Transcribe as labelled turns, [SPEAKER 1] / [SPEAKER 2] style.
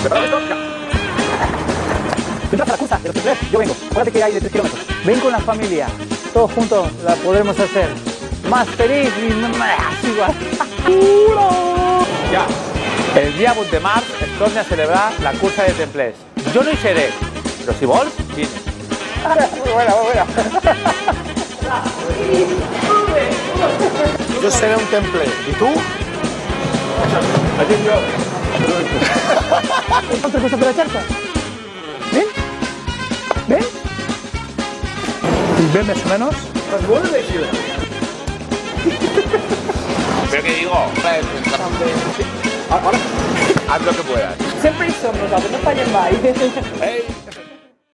[SPEAKER 1] ¿Preparado esto? Ya. Empieza la cursa de los templés, yo vengo. Acuérdate que hay de 3 kilómetros.
[SPEAKER 2] Ven con la familia, todos juntos la podremos hacer. Más feliz i més igual.
[SPEAKER 3] Ja, el dia 8 de març es torna a celebrar la cursa de templers. Jo no hi seré, però si vols, vine.
[SPEAKER 1] Muy buena, muy buena.
[SPEAKER 4] Yo seré un templer. ¿Y tú?
[SPEAKER 1] Aquí yo.
[SPEAKER 2] Otra cosa para echar. ¿Ven? ¿Ven? ¿Ven más o menos?
[SPEAKER 3] Pero que digo,
[SPEAKER 1] Ahora.
[SPEAKER 3] haz lo que puedas.
[SPEAKER 2] Sempre hi som nosaltres, no fallem mai.
[SPEAKER 3] Hey.